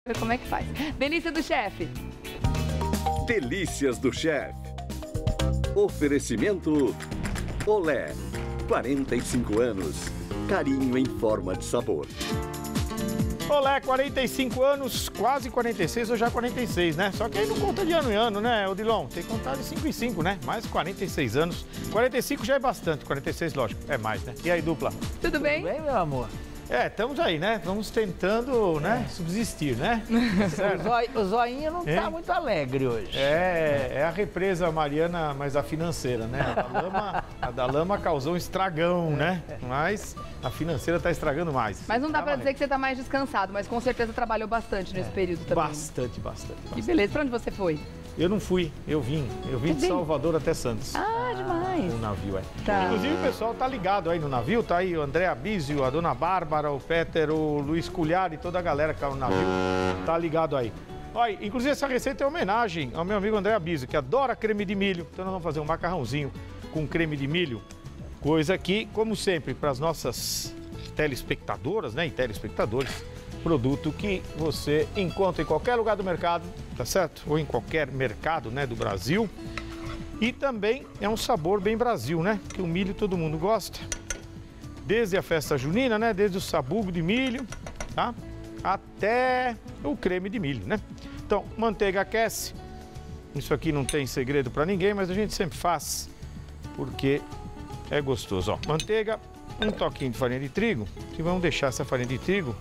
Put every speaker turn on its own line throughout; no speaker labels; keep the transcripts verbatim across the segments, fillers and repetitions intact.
Como é que faz? Delícia do chefe.
Delícias do chefe. Oferecimento Olé. quarenta e cinco anos. Carinho em forma de sabor.
Olé, quarenta e cinco anos, quase quarenta e seis ou já quarenta e seis, né? Só que aí não conta de ano em ano, né, Odilon? Tem que contar de cinco em cinco, né? Mais quarenta e seis anos. quarenta e cinco já é bastante, quarenta e seis, lógico, é mais, né? E aí, dupla?
Tudo bem?
Tudo bem, meu amor?
É, estamos aí, né? Vamos tentando, né, subsistir, né?
O, zóio, o zoinho não
Hein?
tá muito alegre hoje.
É, é a represa mariana, mas a financeira, né? A da lama, a da lama causou um estragão, né? Mas a financeira tá estragando mais.
Mas não dá
Tá
pra
valendo.
dizer que você tá mais descansado, mas com certeza trabalhou bastante nesse período também.
Bastante, bastante,
Que
bastante.
beleza. Pra onde você foi?
Eu não fui, eu vim. Eu vim de
Você veio?
Salvador até Santos.
Ah, demais.
O navio, é.
Tá.
Inclusive, o pessoal tá ligado aí no navio, tá aí o André Abísio, a dona Bárbara, o Peter, o Luiz Culhar e toda a galera que tá no navio, tá ligado aí. Olha, inclusive essa receita é homenagem ao meu amigo André Abísio, que adora creme de milho. Então nós vamos fazer um macarrãozinho com creme de milho, coisa que, como sempre, para as nossas telespectadoras, né, e telespectadores, produto que você encontra em qualquer lugar do mercado, tá certo? Ou em qualquer mercado, né, do Brasil. E também é um sabor bem Brasil, né? Que o milho todo mundo gosta. Desde a festa junina, né? Desde o sabugo de milho, tá? Até o creme de milho, né? Então, manteiga aquece. Isso aqui não tem segredo para ninguém, mas a gente sempre faz porque é gostoso, ó. Manteiga, um toquinho de farinha de trigo, e vamos deixar essa farinha de trigo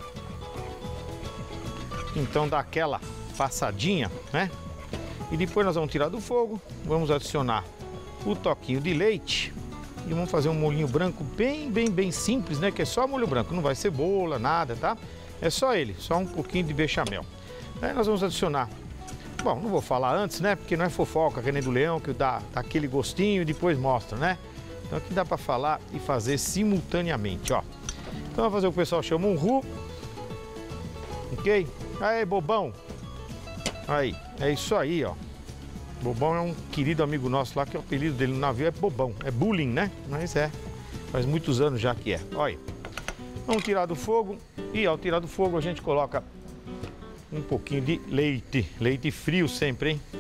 então dá aquela passadinha, né? E depois nós vamos tirar do fogo, vamos adicionar o toquinho de leite e vamos fazer um molhinho branco bem, bem, bem simples, né? Que é só molho branco, não vai cebola, nada, tá? É só ele, só um pouquinho de bechamel. Aí nós vamos adicionar, bom, não vou falar antes, né? Porque não é fofoca, que nem do leão, que dá, dá aquele gostinho e depois mostra, né? Então aqui dá para falar e fazer simultaneamente, ó. Então vamos fazer o que o pessoal chama um roux, ok? Aí, bobão. Aí, é isso aí, ó. Bobão é um querido amigo nosso lá, que o apelido dele no navio é Bobão. É bullying, né? Mas é. Faz muitos anos já que é. Olha. Vamos tirar do fogo. E ao tirar do fogo a gente coloca um pouquinho de leite. Leite frio sempre, hein?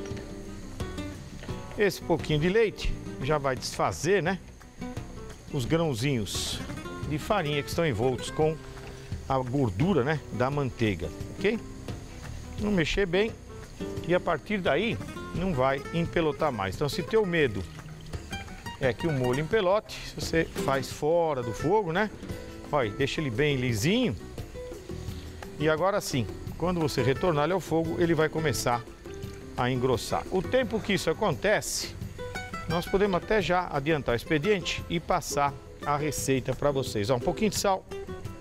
Esse pouquinho de leite já vai desfazer, né? Os grãozinhos de farinha que estão envoltos com a gordura, né, da manteiga, ok? Vamos mexer bem e a partir daí não vai empelotar mais. Então, se teu medo é que o molho empelote, se você faz fora do fogo, né? Olha, deixa ele bem lisinho. E agora sim, quando você retornar ele ao fogo, ele vai começar a engrossar. O tempo que isso acontece, nós podemos até já adiantar o expediente e passar a receita para vocês. Ó, um pouquinho de sal.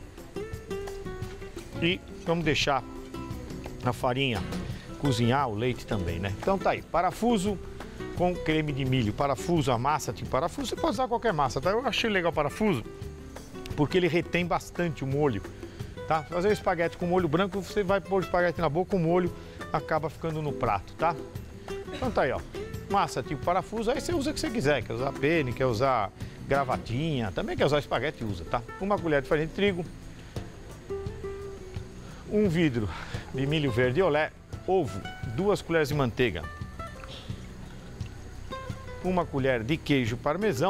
E vamos deixar a farinha cozinhar, o leite também, né? Então tá aí, parafuso com creme de milho. Parafuso, a massa de parafuso, você pode usar qualquer massa, tá? Eu achei legal o parafuso porque ele retém bastante o molho, tá? Fazer o espaguete com molho branco, você vai pôr o espaguete na boca, o molho acaba ficando no prato, tá? Então tá aí, ó. Massa tipo parafuso, aí você usa o que você quiser, quer usar pene, quer usar gravatinha, também quer usar espaguete, usa, tá? Uma colher de farinha de trigo, um vidro de milho verde Olé, ovo, duas colheres de manteiga, uma colher de queijo parmesão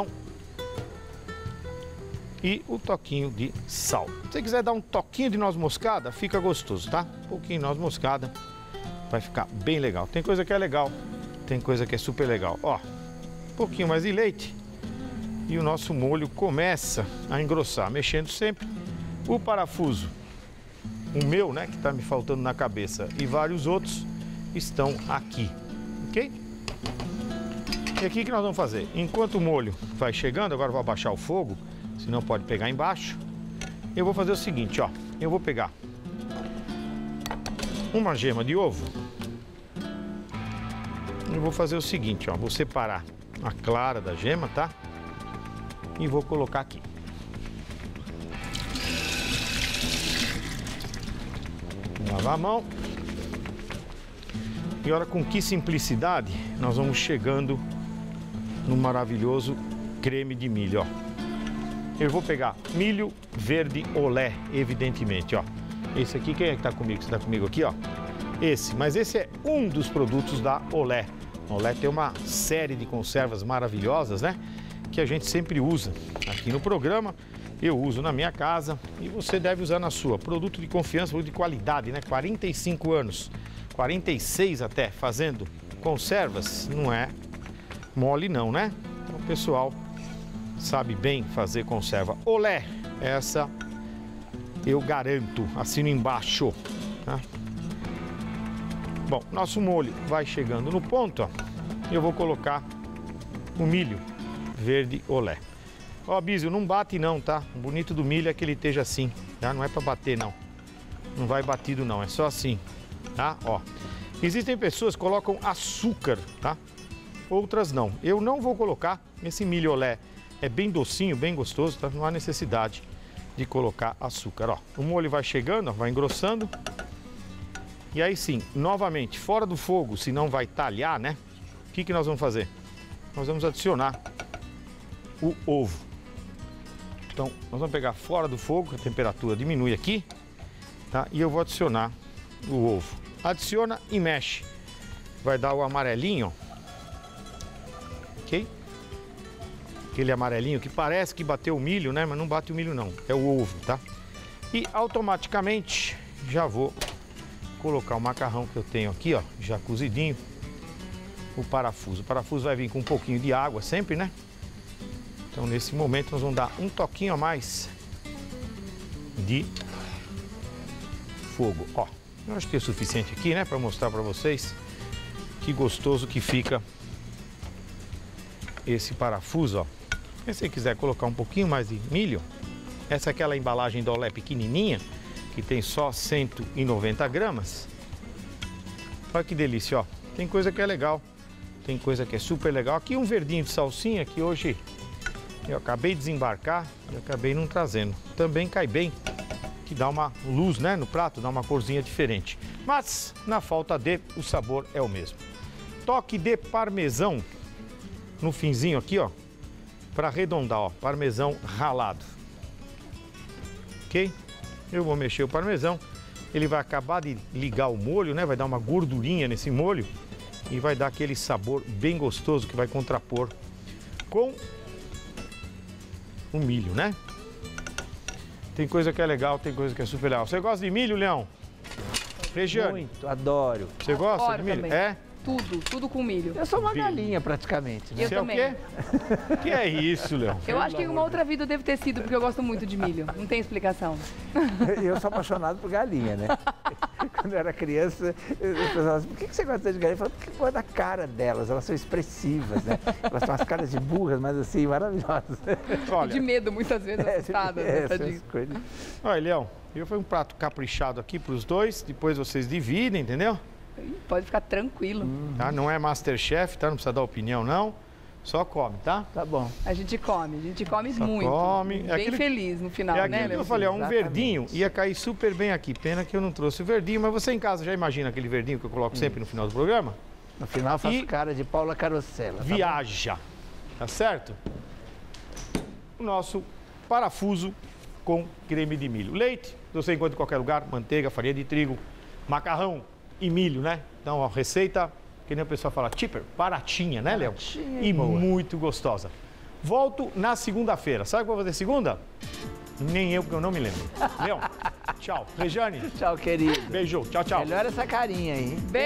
e o toquinho de sal. Se você quiser dar um toquinho de noz moscada, fica gostoso, tá? Um pouquinho de noz moscada, vai ficar bem legal. Tem coisa que é legal, tem coisa que é super legal. Ó, um pouquinho mais de leite e o nosso molho começa a engrossar, mexendo sempre. O parafuso, o meu, né, que está me faltando na cabeça, e vários outros estão aqui, ok? E aqui que nós vamos fazer? Enquanto o molho vai chegando, agora eu vou abaixar o fogo, senão pode pegar embaixo. Eu vou fazer o seguinte, ó, eu vou pegar uma gema de ovo. Eu vou fazer o seguinte, ó, vou separar a clara da gema, tá? E vou colocar aqui. Lavar a mão. E olha com que simplicidade nós vamos chegando no maravilhoso creme de milho, ó. Eu vou pegar milho verde Olé, evidentemente, ó. Esse aqui, quem é que tá comigo? Você tá comigo aqui, ó. Esse, mas esse é um dos produtos da Olé. A Olé tem uma série de conservas maravilhosas, né? Que a gente sempre usa aqui no programa. Eu uso na minha casa e você deve usar na sua. Produto de confiança, produto de qualidade, né? quarenta e cinco anos, quarenta e seis até, fazendo conservas. Não é mole não, né? Então o pessoal sabe bem fazer conserva. Olé, essa eu garanto, assino embaixo, tá? Bom, nosso molho vai chegando no ponto, ó. Eu vou colocar o milho verde Olé. Ó, Bísio, não bate não, tá? O bonito do milho é que ele esteja assim, tá? Não é pra bater, não. Não vai batido, não. É só assim, tá? Ó. Existem pessoas que colocam açúcar, tá? Outras não. Eu não vou colocar. Esse milho Olé é bem docinho, bem gostoso, tá? Não há necessidade de colocar açúcar, ó. O molho vai chegando, ó, vai engrossando. E aí sim, novamente, fora do fogo, se não vai talhar, né? O que que nós vamos fazer? Nós vamos adicionar o ovo. Então, nós vamos pegar fora do fogo, a temperatura diminui aqui, tá? E eu vou adicionar o ovo. Adiciona e mexe. Vai dar o amarelinho, ok? Aquele amarelinho que parece que bateu o milho, né? Mas não bate o milho não, é o ovo, tá? E automaticamente já vou colocar o macarrão que eu tenho aqui, ó, já cozidinho. O parafuso. O parafuso vai vir com um pouquinho de água sempre, né? Então, nesse momento, nós vamos dar um toquinho a mais de fogo. Ó, eu acho que é o suficiente aqui, né? Para mostrar para vocês que gostoso que fica esse parafuso, ó. Se você quiser colocar um pouquinho mais de milho, essa é aquela embalagem da Olé pequenininha, que tem só cento e noventa gramas. Olha que delícia, ó. Tem coisa que é legal, tem coisa que é super legal. Aqui um verdinho de salsinha que hoje eu acabei de desembarcar e acabei não trazendo. Também cai bem, que dá uma luz, né, no prato, dá uma corzinha diferente. Mas, na falta de, o sabor é o mesmo. Toque de parmesão no finzinho aqui, ó, para arredondar, ó, parmesão ralado. Ok? Eu vou mexer o parmesão, ele vai acabar de ligar o molho, né? Vai dar uma gordurinha nesse molho e vai dar aquele sabor bem gostoso que vai contrapor com o milho, né? Tem coisa que é legal, tem coisa que é super legal. Você gosta de milho, Leão? Regiane?
Muito, adoro.
Você gosta
Adoro
de milho?
também.
É?
Tudo, tudo com milho.
Eu sou uma galinha praticamente, né?
Eu
Você é o
também.
quê? Que é isso, Leão?
Eu acho que em uma outra vida eu devo ter sido, porque eu gosto muito de milho. Não tem explicação.
Eu sou apaixonado por galinha, né? Quando eu era criança, eu pensava assim, por que você gosta de galinha? Eu falava, porque eu gosto da cara delas, elas são expressivas, né? Elas têm umas caras de burras, mas assim, maravilhosas.
Olha,
De medo, muitas vezes, assustada.
É,
né,
essas coisas.
olha, Leão, eu fui um prato caprichado aqui para os dois, depois vocês dividem, entendeu?
Pode ficar tranquilo.
Tá? Não é Masterchef, tá? Não precisa dar opinião, não. Só come, tá?
Tá bom.
A gente come, a gente come
Só
muito.
come. É
Bem
aquele-
feliz no final,
é
né,
aquilo que eu
Leão?
falei, ó, um
Exatamente.
verdinho ia cair super bem aqui. Pena que eu não trouxe o verdinho, mas você em casa já imagina aquele verdinho que eu coloco sempre no final do programa?
No final eu faço
E-
cara de Paula Carosella. Tá bom?
Viaja, tá certo? O nosso parafuso com creme de milho. Leite, você encontra em qualquer lugar, manteiga, farinha de trigo, macarrão e milho, né? Então, ó, receita, que nem o pessoal fala, cheaper, baratinha, né, Léo?
Baratinha
E
e boa.
muito gostosa. Volto na segunda-feira. Sabe o que eu vou fazer segunda? Nem eu, porque eu não me lembro. Léo, tchau. Rejane,
Tchau, querido.
beijo. Tchau, tchau.
Melhora essa carinha aí, hein?